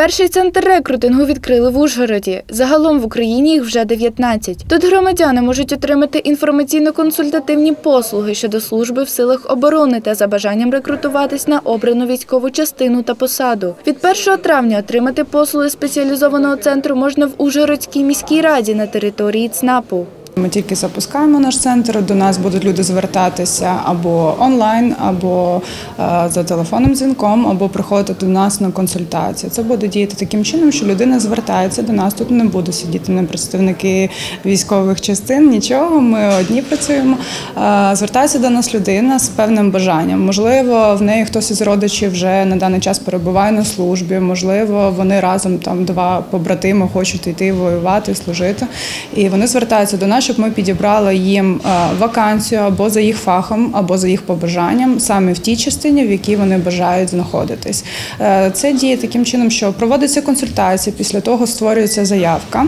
Перший центр рекрутингу відкрили в Ужгороді. Загалом в Україні їх вже 19. Тут громадяни можуть отримати інформаційно-консультативні послуги щодо служби в силах оборони та за бажанням рекрутуватись на обрану військову частину та посаду. Від 1 травня отримати послуги спеціалізованого центру можна в Ужгородській міській раді на території ЦНАПу. Ми тільки запускаємо наш центр, до нас будуть люди звертатися або онлайн, або за телефонним дзвінком, або приходити до нас на консультацію. Це буде діяти таким чином, що людина звертається до нас, тут не буде сидіти не представники військових частин, нічого, ми одні працюємо. Звертається до нас людина з певним бажанням. Можливо, в неї хтось із родичів вже на даний час перебуває на службі, можливо, вони разом, два побратими хочуть йти воювати, служити, і вони звертаються до нас, щоб ми підібрали їм вакансію або за їх фахом, або за їх побажанням, саме в тій частині, в якій вони бажають знаходитись. Це діє таким чином, що проводиться консультація, після того створюється заявка.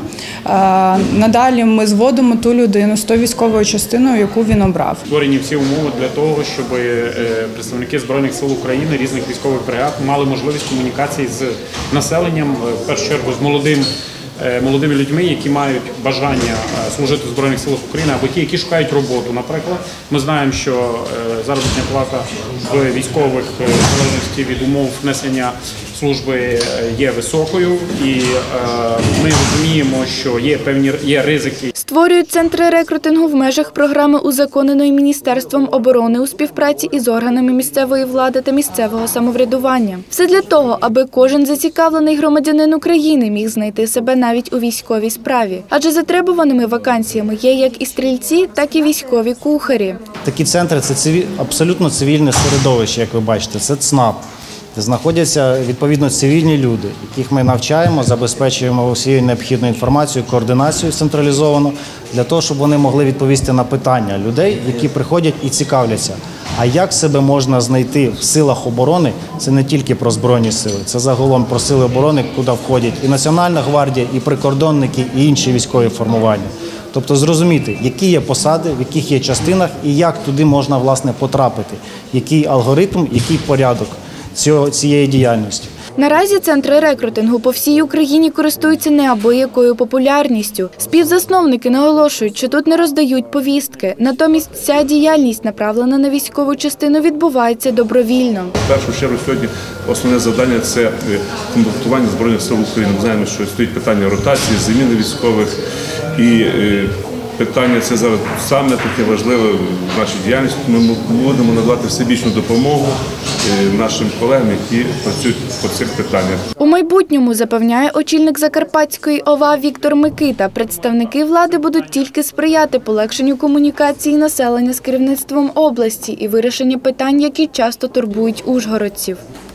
Надалі ми зводимо ту людину з тою військовою частиною, яку він обрав. Створені всі умови для того, щоб представники Збройних сил України, різних військових бригад мали можливість комунікації з населенням, в першу чергу з молодими людьми, які мають бажання служити в Збройних силах України, або ті, які шукають роботу. Наприклад, ми знаємо, що заробітна плата в військових в залежності від умов несення служби є високою, і ми розуміємо, що є ризики. Створюють центри рекрутингу в межах програми, узаконеної Міністерством оборони у співпраці із органами місцевої влади та місцевого самоврядування. Все для того, аби кожен зацікавлений громадянин України міг знайти себе навіть у військовій справі. Адже затребуваними вакансіями є як і стрільці, так і військові кухарі. Такі центри – це абсолютно цивільне середовище, як ви бачите, це ЦНАП. Знаходяться відповідно цивільні люди, яких ми навчаємо, забезпечуємо усією необхідною інформацією, координацією централізовано, для того, щоб вони могли відповісти на питання людей, які приходять і цікавляться. А як себе можна знайти в силах оборони, це не тільки про Збройні сили, це загалом про сили оборони, куди входять і Національна гвардія, і прикордонники, і інші військові формування. Тобто зрозуміти, які є посади, в яких є частинах і як туди можна, власне, потрапити, який алгоритм, який порядок цієї діяльності. Наразі центри рекрутингу по всій Україні користуються неабиякою популярністю. Співзасновники наголошують, що тут не роздають повістки. Натомість ця діяльність, направлена на військову частину, відбувається добровільно. В першу чергу сьогодні основне завдання – це комплектування Збройних сил України. Ми знаємо, що стоїть питання ротації, заміни військових, і питання це зараз саме таке важливе в нашій діяльності. Ми будемо надавати всебічну допомогу нашим колегам, які працюють по цих питаннях. У майбутньому, запевняє очільник Закарпатської ОВА Віктор Микита, представники влади будуть тільки сприяти полегшенню комунікації населення з керівництвом області і вирішенню питань, які часто турбують ужгородців.